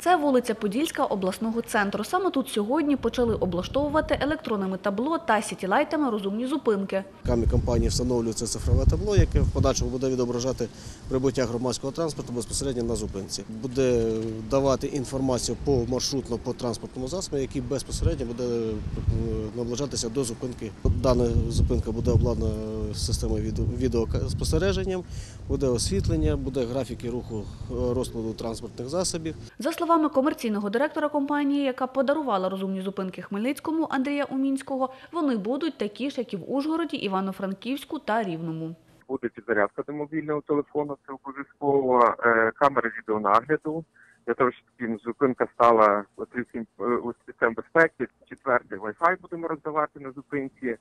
Це вулиця Подільська обласного центру. Саме тут сьогодні почали облаштовувати електронними табло та сітілайтами розумні зупинки. Компанії встановлюється цифрове табло, яке в подальшому буде відображати прибуття громадського транспорту безпосередньо на зупинці. Буде давати інформацію маршрутно по транспортному засобу, який безпосередньо буде наближатися до зупинки. Дана зупинка буде обладнана системою відеоспостереженням, буде освітлення, буде графіки руху розкладу транспортних засобів. За словами комерційного директора компанії, яка подарувала розумні зупинки Хмельницькому, Андрія Умінського, вони будуть такі ж, як і в Ужгороді, Івано-Франківську та Рівному. Буде підзарядка до мобільного телефону, це обов'язково, камери відеонагляду, для того, щоб зупинка стала острівцем безпеки. Четверте, Wi-Fi будемо роздавати на зупинці.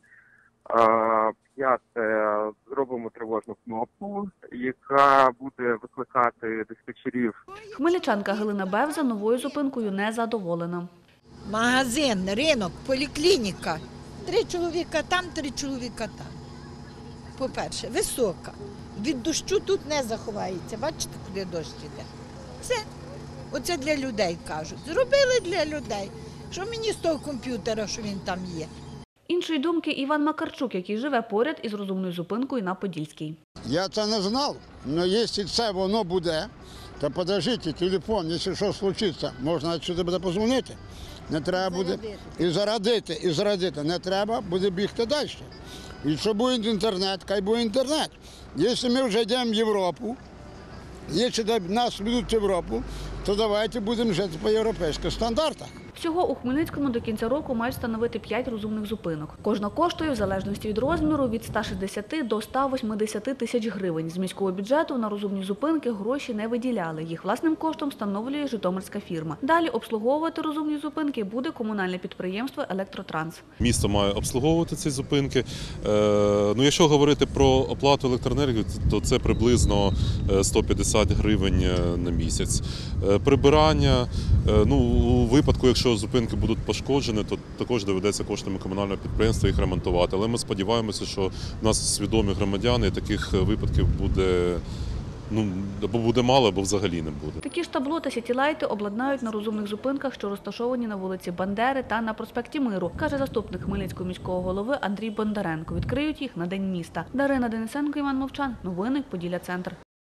П'яте, зробимо тривожну кнопку, яка буде викликати диспетчерів. Хмельничанка Галина Бевза новою зупинкою не задоволена. Магазин, ринок, поліклініка. 3 чоловіка там, 3 чоловіка там. По-перше, висока. Від дощу тут не заховається. Бачите, куди дощ іде? Оце для людей кажуть. Зробили для людей. Що мені з того комп'ютера, що він там є? Іншої думки Іван Макарчук, який живе поряд із розумною зупинкою на Подільській. Я це не знав, але якщо це воно буде, то подождіть, телефон, якщо щось случиться, можна сюди буде подзвонити. Не треба буде і зарадити. Не треба буде бігти далі. Якщо буде інтернет, хай буде інтернет. Якщо ми вже йдемо в Європу, якщо нас ведуть в Європу, то давайте будемо жити по європейських стандартах. Всього у Хмельницькому до кінця року мають встановити 5 розумних зупинок. Кожна коштує, в залежності від розміру, від 160 до 180 тисяч гривень. З міського бюджету на розумні зупинки гроші не виділяли. Їх власним коштом встановлює житомирська фірма. Далі обслуговувати розумні зупинки буде комунальне підприємство «Електротранс». Місто має обслуговувати ці зупинки. Якщо говорити про оплату електроенергії, то це приблизно 150 гривень на місяць. Прибирання, у випадку, якщо зупинки будуть пошкоджені, то також доведеться коштами комунального підприємства їх ремонтувати. Але ми сподіваємося, що в нас свідомі громадяни, і таких випадків буде або буде мало, або взагалі не буде. Такі ж табло та сітілайти обладнають на розумних зупинках, що розташовані на вулиці Бандери та на проспекті Миру, каже заступник Хмельницького міського голови Андрій Бондаренко. Відкриють їх на День міста. Дарина Денисенко, Іван Мовчан. Новини Поділля Центр.